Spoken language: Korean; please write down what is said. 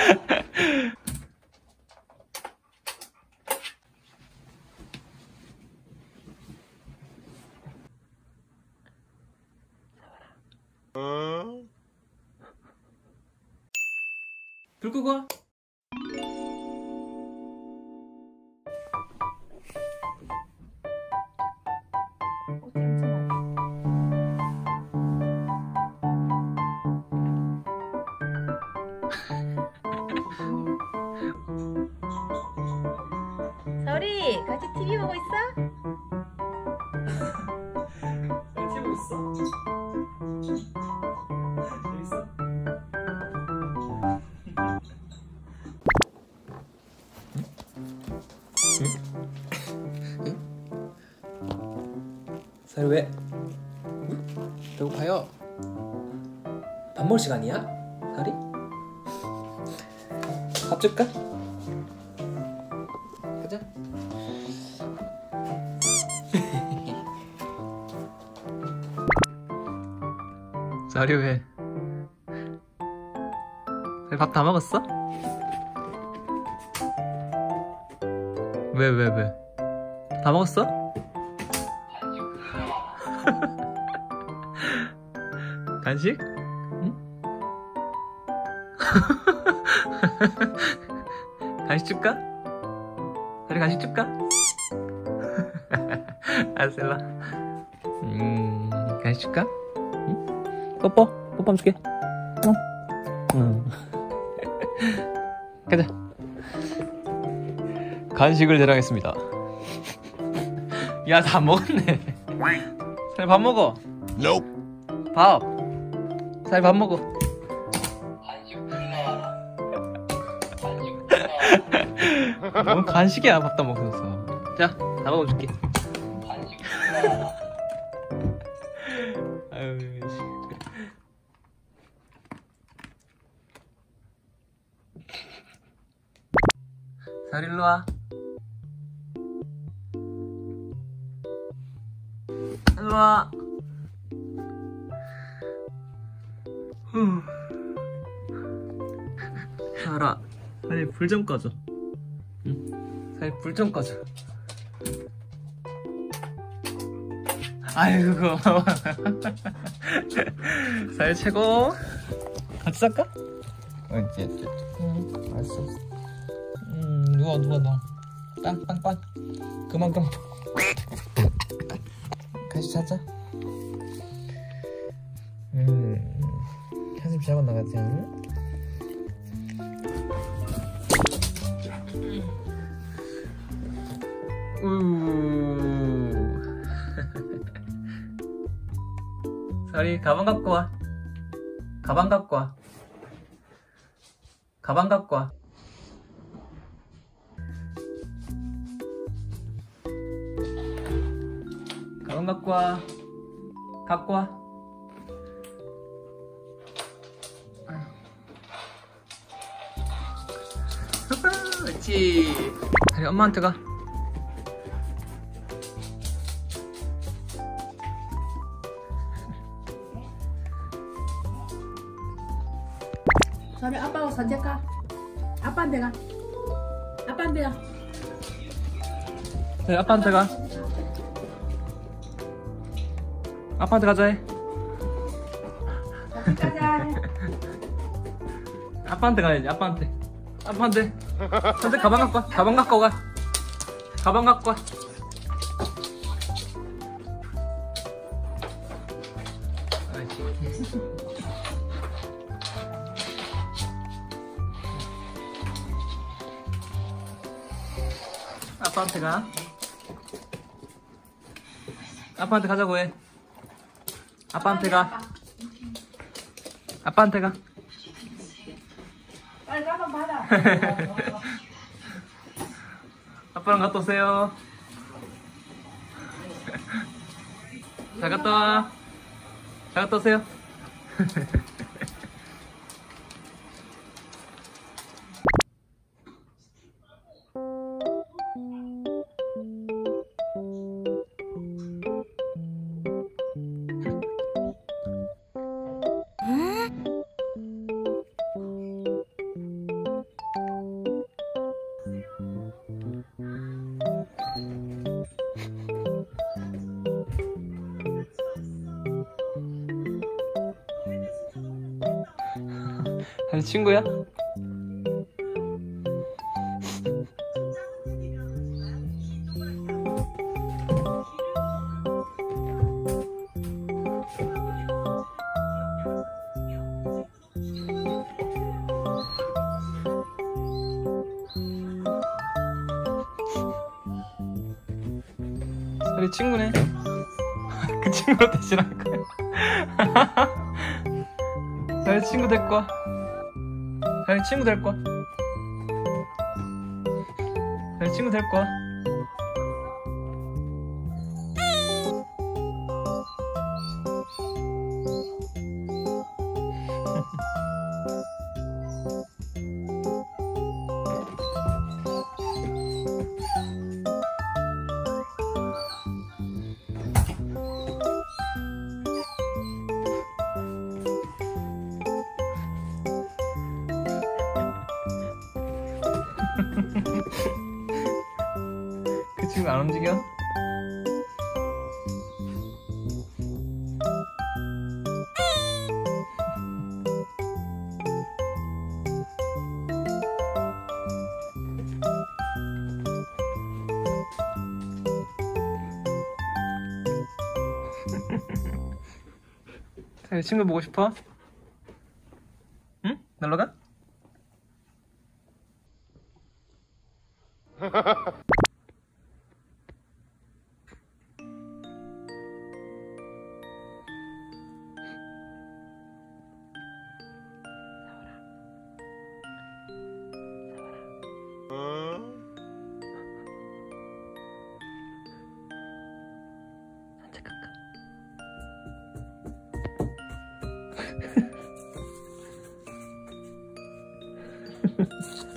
불 끄고 와. 서울이 같이 TV 보고 있어? TV 보고 있어? 재밌어? 서울이 왜? 배고파요? 밥 먹을 시간이야? 서울이? 밥 줄까? 가자. 서울이 왜? 밥 다 먹었어? 왜? 다 먹었어? 간식? 응? 간식 줄까? 우리 간식 줄까? 알았어, 일로 와. 간식 줄까? 응? 뽀뽀 한번 줄게. 응. 가자. 간식을 대령했습니다. 야, 다 먹었네. 살 밥 먹어. 밥. 살 밥 먹어. 뭔 간식이야, 밥도 먹었어. 자, 다 먹어줄게. 아유, 살 일로 와. 일로 와. 살아. 살이 불 좀 꺼줘. 응? 살이 불 좀 꺼줘. 아이고. 살 최고. 같이 살까? 이제. 알았어. 누워 너. 빵. 그만. 같이 자자. 한숨 자고 나가자. 서리 가방 갖고 와. 가방 갖고 와. 가방 갖고 와. 가방 갖고 와. 갖고 와. 그렇지. 서리 엄마한테 가. 서울이 아빠하고 산책 가. 아빠한테 가. 아빠한테 가. 네, 아빠한테 가. 아빠한테 가자 해. 가자. 아빠한테 가야지. 아빠한테 선생 가방 갖고 와. 가방 갖고 가. 가방 갖고 와. 아빠한테 가. 아빠한테 가자고 해. 아빠한테 가. 아빠한테 가. 빨리 가방 받아. 아빠랑 갔다 오세요. 잘 갔다 와. 잘 갔다 오세요. 사리 친구야? 사리 친구네. 그 친구 대신할 거야. 사리 친구 될 거야. 사리 친구 될 거야. 사리 친구 될 거야. 그 친구 안 움직여? 사리 친구 보고 싶어? 응? 놀러 가? 산책할까?